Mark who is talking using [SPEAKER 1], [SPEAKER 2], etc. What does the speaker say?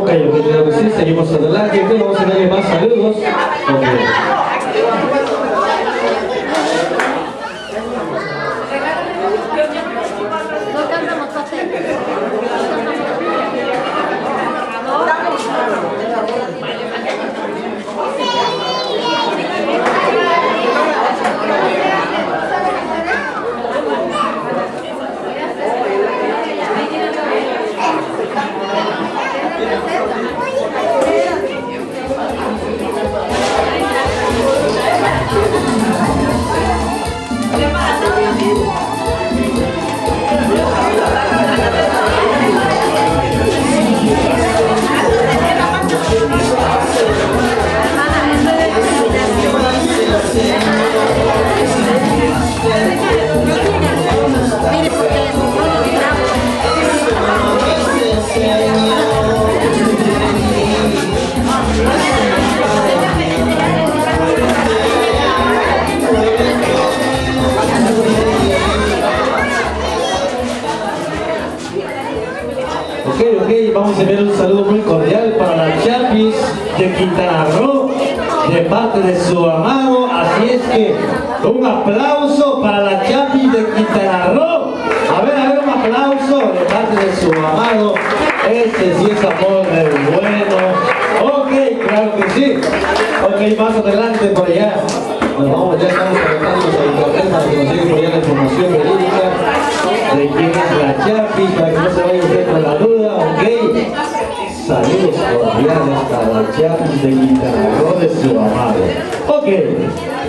[SPEAKER 1] Ok, claro que sí, seguimos adelante. Entonces vamos a darle más saludos. Vamos a enviar un saludo muy cordial para la Chapis de Quintana Roo, de parte de su amado. Así es que un aplauso para la Chapis de Quintana Roo. A ver, un aplauso de parte de su amado. Este sí es amor del bueno. Ok, claro que sí. Ok, más adelante por allá. Nos vamos, ya estamos conectándonos a internet para que nos llegue por allá la información verídica de quién es la Chapis, para que no se vaya usted con la duda, ok. Saludos cordiales para la Chapis de Quintana Roo de su amado. Ok.